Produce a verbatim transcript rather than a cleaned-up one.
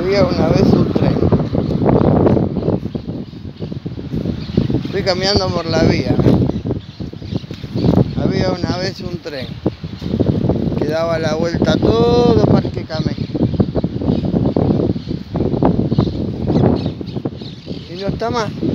Había una vez un tren. Estoy caminando por la vía. Había una vez un tren que daba la vuelta a todo Parque Camé. Y no está más.